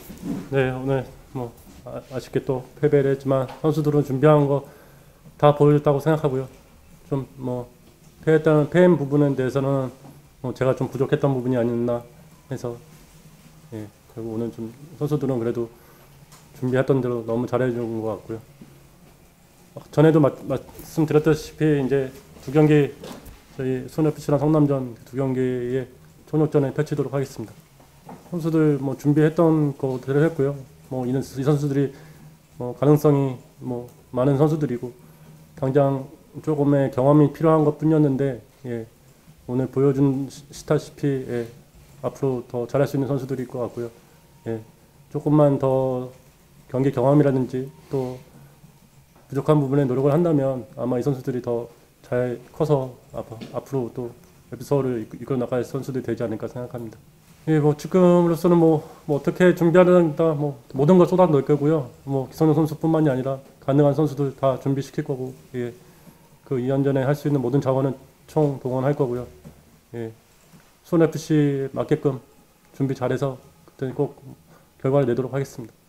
네, 오늘 뭐 아쉽게 또 패배를 했지만 선수들은 준비한 거 다 보여줬다고 생각하고요. 좀 뭐 패한 부분에 대해서는 뭐 제가 좀 부족했던 부분이 아니었나 해서 예, 결국 오늘 좀 선수들은 그래도 준비했던 대로 너무 잘해준 것 같고요. 전에도 말씀드렸다시피 이제 두 경기 저희 손FC랑 성남전 두 경기에 총력전에 펼치도록 하겠습니다. 선수들 뭐 준비했던 거대로 했고요. 뭐 이 선수들이 뭐 가능성이 뭐 많은 선수들이고 당장 조금의 경험이 필요한 것뿐이었는데 예, 오늘 보여준 시다시피 예, 앞으로 더 잘할 수 있는 선수들일 것 같고요. 예, 조금만 더 경기 경험이라든지 또 부족한 부분에 노력을 한다면 아마 이 선수들이 더 잘 커서 앞으로 또 FC서울을 이끌어 나갈 선수들이 되지 않을까 생각합니다. 예, 뭐 지금으로서는 뭐 어떻게 준비하는다 뭐 모든 걸 쏟아 넣을 거고요. 뭐 기성용 선수뿐만이 아니라 가능한 선수들 다 준비시킬 거고, 예, 그 2년전에 할 수 있는 모든 자원은 총 동원할 거고요. 예, 손 FC 맞게끔 준비 잘해서 그때 꼭 결과를 내도록 하겠습니다.